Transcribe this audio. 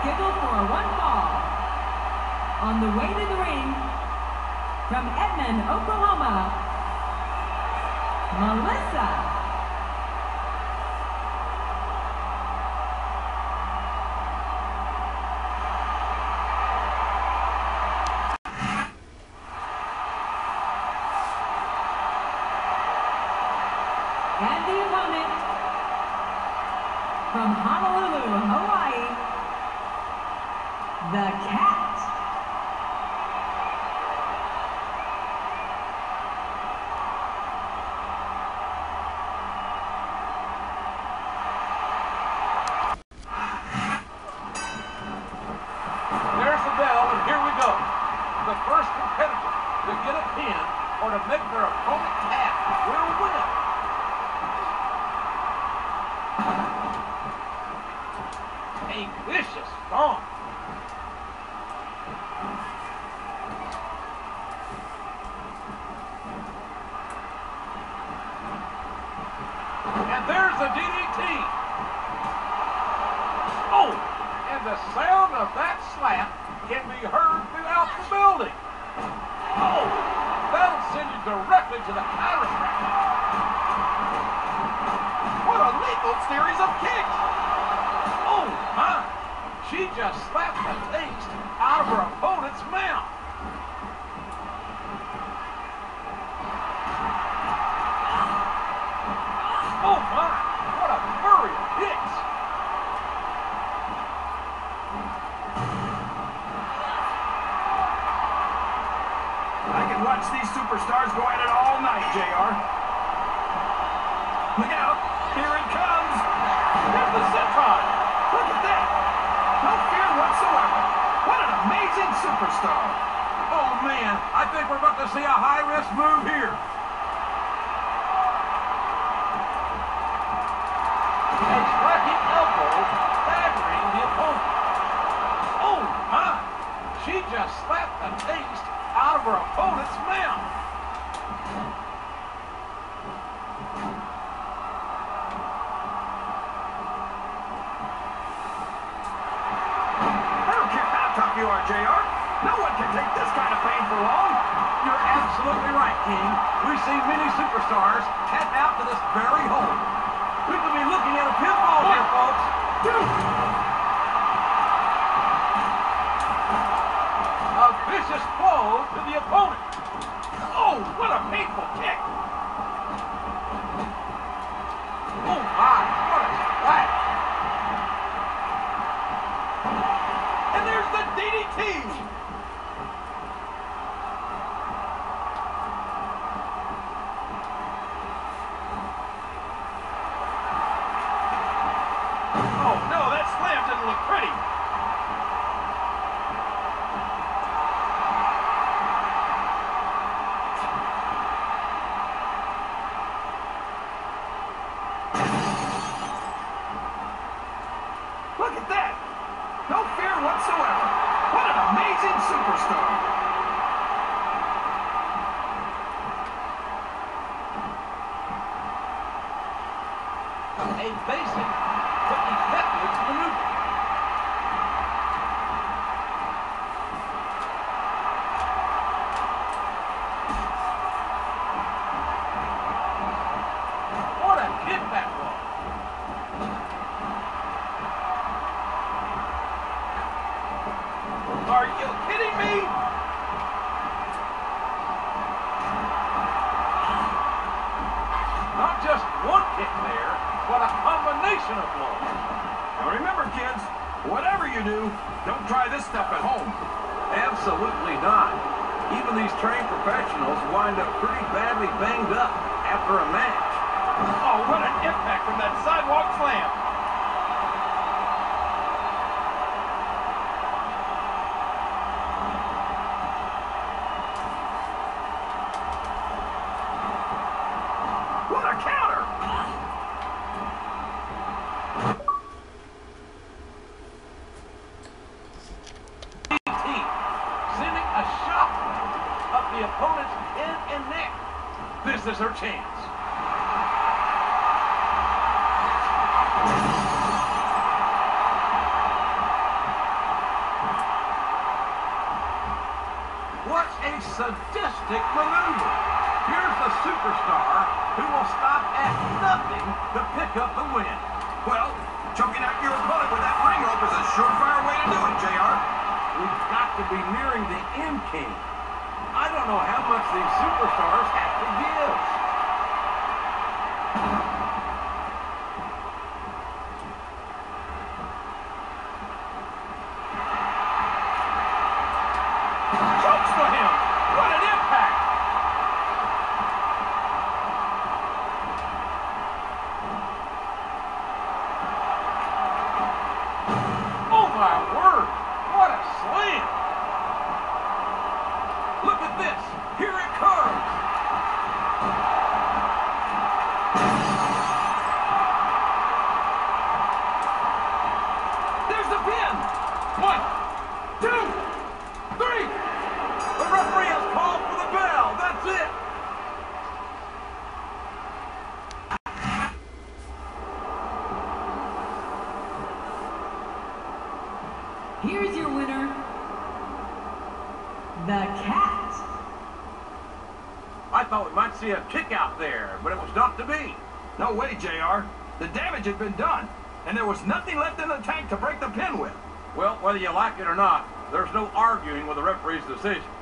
scheduled for one fall. On the way to the ring, from Edmond, Oklahoma, Melissa. And the opponent, from Honolulu, Hawaii, the Cat. There's the bell, and here we go. The first competitor to get a pin or to make their opponent tap will win. A vicious stomp. And there's the DDT. Oh, and the sound of that slap can be heard throughout the building. Oh, that'll send you directly to the chiropractor. What a lethal series of kicks. Oh, my. She just slapped the taste out of her opponent's mouth. Oh, my. What a flurry of kicks. I can watch these superstars go at it all night, JR. Look out. Here it comes. There's the Citron. Look at that. No fear whatsoever. What an amazing superstar. Oh, man. I think we're about to see a high-risk move here. A striking elbow staggering the opponent. Oh, my. She just slapped the taste out of her opponent's mouth. I don't care how tough you are, JR. No one can take this kind of pain for long. You're absolutely right, King. We've seen many superstars tap out to this very hold. We could be looking at a pinfall here, folks. A vicious blow to the opponent. Oh, what a painful kick. Oh, my. What a splash. And there's the DDT. Oh, no, that slam didn't look pretty. Look at that. No fear whatsoever. What an amazing superstar. A basic but effective maneuver. What a kick that was. Are you kidding me? Not just one kick there, but a combination of blows. Now remember, kids, whatever you do, don't try this stuff at home. Absolutely not. Even these trained professionals wind up pretty badly banged up after a match. Oh, what an impact from that sidewalk slam. What a counter! Sending a shockwave up the opponent's head and neck. This is her chance. What a sadistic maneuver. Here's the superstar who will stop at nothing to pick up the win. Well, choking out your opponent with that ring rope is a surefire way to do it, JR. We've got to be nearing the end, King. I don't know how much these superstars have to give. Chokes for him. What an impact. Oh my word! What a slam! Look at this! Here it comes! There's the pin. 1, 2, 3. The referee has called for the bell! That's it! Here's your winner, the Cat. I thought we might see a kick out there, but it was not to be. No way, JR. The damage had been done, and there was nothing left in the tank to break the pin with. Well, whether you like it or not, there's no arguing with the referee's decision.